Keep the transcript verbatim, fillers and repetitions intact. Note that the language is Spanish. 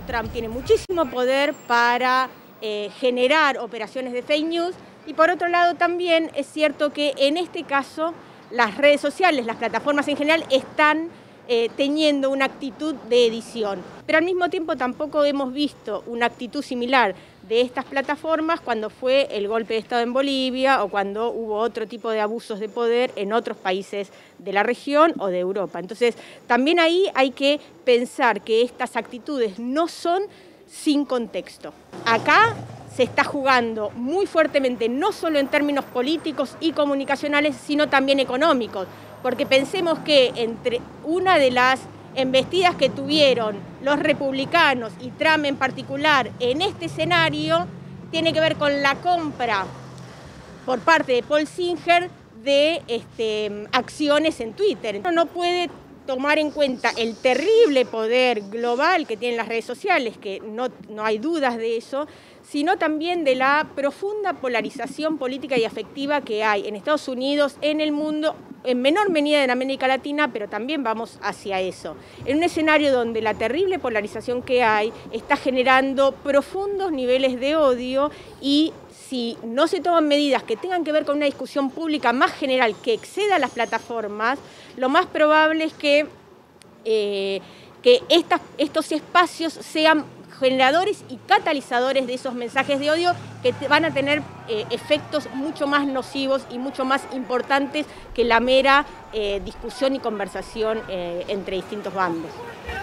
Trump tiene muchísimo poder para eh, generar operaciones de fake news, y por otro lado también es cierto que en este caso las redes sociales, las plataformas en general, están eh, teniendo una actitud de edición. Pero al mismo tiempo tampoco hemos visto una actitud similar de estas plataformas cuando fue el golpe de Estado en Bolivia o cuando hubo otro tipo de abusos de poder en otros países de la región o de Europa. Entonces, también ahí hay que pensar que estas actitudes no son sin contexto. Acá se está jugando muy fuertemente, no solo en términos políticos y comunicacionales, sino también económicos, porque pensemos que entre una de las embestidas que tuvieron los republicanos y Trump en particular en este escenario tiene que ver con la compra por parte de Paul Singer de este, acciones en Twitter. No puede tomar en cuenta el terrible poder global que tienen las redes sociales, que no, no hay dudas de eso, sino también de la profunda polarización política y afectiva que hay en Estados Unidos, en el mundo, en menor medida en América Latina, pero también vamos hacia eso. En un escenario donde la terrible polarización que hay está generando profundos niveles de odio, y si no se toman medidas que tengan que ver con una discusión pública más general que exceda las plataformas, lo más probable es que, eh, que estas, estos espacios sean generadores y catalizadores de esos mensajes de odio que van a tener eh, efectos mucho más nocivos y mucho más importantes que la mera eh, discusión y conversación eh, entre distintos bandos.